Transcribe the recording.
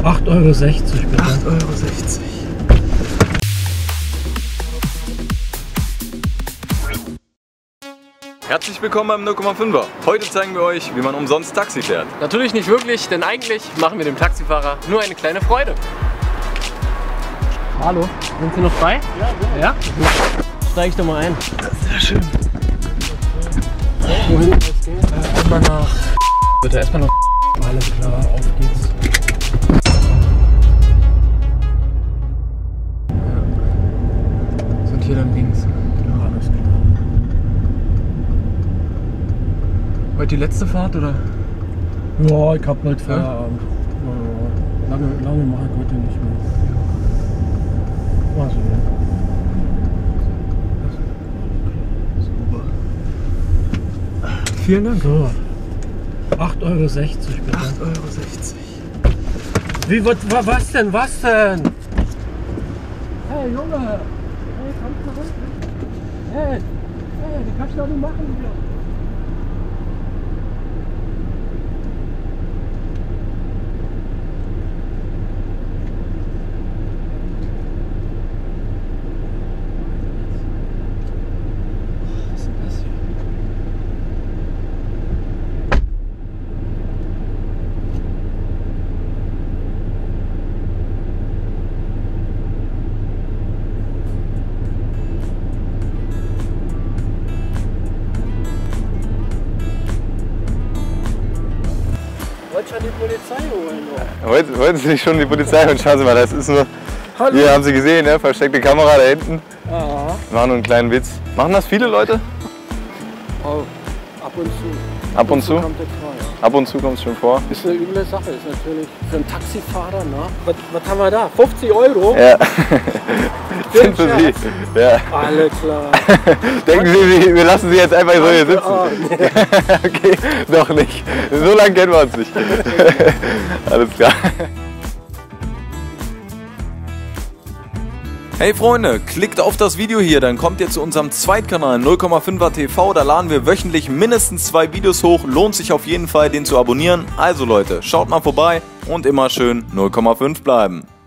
8,60 € bitte. 8,60 €. Herzlich willkommen beim 0,5er. Heute zeigen wir euch, wie man umsonst Taxi fährt. Natürlich nicht wirklich, denn eigentlich machen wir dem Taxifahrer nur eine kleine Freude. Hallo, sind Sie noch frei? Ja. Ja? Steig ich doch mal ein. Sehr schön. Wohin? Erstmal nach... Bitte erstmal nach... Alles klar, auf geht's. Sind hier dann links. Ja, alles klar. Heute die letzte Fahrt, oder? Ja, ich hab bald Feierabend. Ja. Lange mache ich heute nicht mehr. Mal so. Vielen Dank. So. 8,60 € bitte. 8,60 €. Wie, was denn? Was denn? Hey Junge! Hey, kommst du runter? Hey! Hey, die kannst du doch nicht machen hier! Was ist denn das hier? Wollt schon die Polizei holen, noch? Wollten Sie nicht schon die Polizei und schauen Sie mal, das ist nur... Hallo? Hier haben Sie gesehen, ne? Versteckte Kamera da hinten. Aha. Machen nur einen kleinen Witz. Machen das viele Leute? Oh, ab und zu. Ab und zu? Kommt das vor, ja. Ab und zu kommt es schon vor. Ist eine üble Sache, ist natürlich für einen Taxifahrer, ne? Was haben wir da? 50 €? Ja. Sind für Sie. Scherz. Ja. Alle klar. Denken Sie, wir lassen Sie jetzt einfach so hier sitzen? Ah, nee. Okay, doch nicht. So lange kennen wir uns nicht. Alles klar. Hey Freunde, klickt auf das Video hier, dann kommt ihr zu unserem Zweitkanal 0,5er TV. Da laden wir wöchentlich mindestens 2 Videos hoch. Lohnt sich auf jeden Fall, den zu abonnieren. Also Leute, schaut mal vorbei und immer schön 0,5 bleiben.